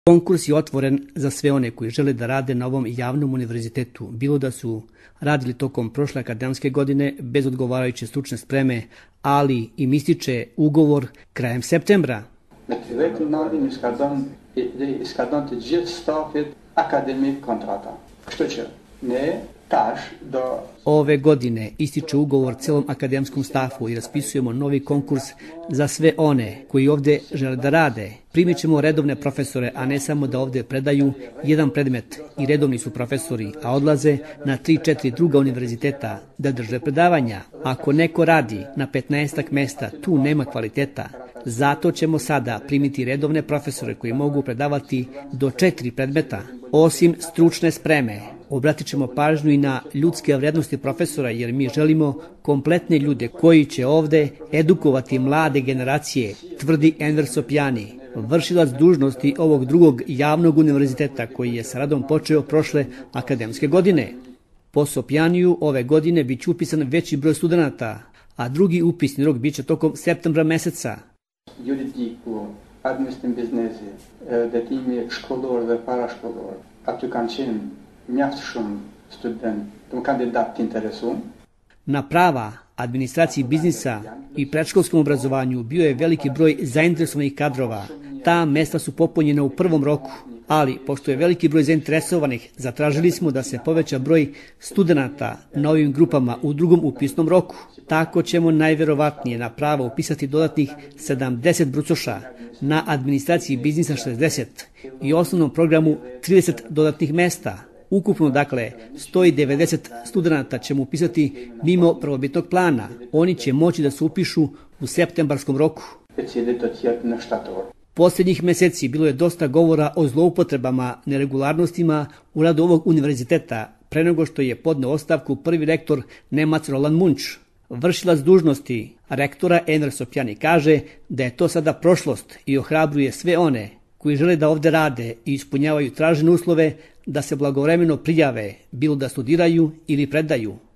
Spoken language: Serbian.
Konkurs je otvoren za sve one koji žele da rade na ovom javnom univerzitetu, bilo da su radili tokom prošle akademske godine bez odgovarajuće stručne spreme, ali im ističe ugovor krajem septembra. Ove godine ističe ugovor celom akademskom stafu i raspisujemo novi konkurs za sve one koji ovde žele da rade. Primit ćemo redovne profesore, a ne samo da ovde predaju jedan predmet i redovni su profesori, a odlaze na 3-4 druga univerziteta da drže predavanja. Ako neko radi na 15 mesta, tu nema kvaliteta. Zato ćemo sada primiti redovne profesore koji mogu predavati do 4 predmeta. Osim stručne spreme, obratit ćemo pažnju i na ljudske vrednosti profesora, jer mi želimo kompletne ljude koji će ovde edukovati mlade generacije, tvrdi Enver Sopjani, vršilac dužnosti ovog drugog javnog univerziteta koji je sa radom počeo prošle akademske godine. Po Sopjaniju ove godine biće upisan veći broj studenata, a drugi upisni rok biće tokom septembra meseca. Juridiku, administrativnim biznesi, dhe timi shkollor dhe parashkollor, aty kanë qenë mjaft shumë student, kandidat të interesuar. Na prava, administraciji biznisa i predškolskom obrazovanju bio je veliki broj zainteresovanih kadrova. Ta mesta su popunjena u prvom roku, ali pošto je veliki broj zainteresovanih, zatražili smo da se poveća broj studenata na ovim grupama u drugom upisnom roku. Tako ćemo najverovatnije na prava upisati dodatnih 70 brucoša, na administraciji biznisa 60 i osnovnom programu 30 dodatnih mesta. Ukupno, dakle, 190 studenata ćemo upisati mimo prvobitnog plana. Oni će moći da se upišu u septembarskom roku. Posljednjih meseci bilo je dosta govora o zloupotrebama, neregularnostima u radu ovog univerziteta, pre nego što je podneo ostavku prvi rektor Nemac Roland Munch. Vršilac dužnosti rektora Enver Sopjani kaže da je to sada prošlost i ohrabruje sve one koji žele da ovde rade i ispunjavaju tražene uslove da se blagovremeno prijave, bilo da studiraju ili predaju.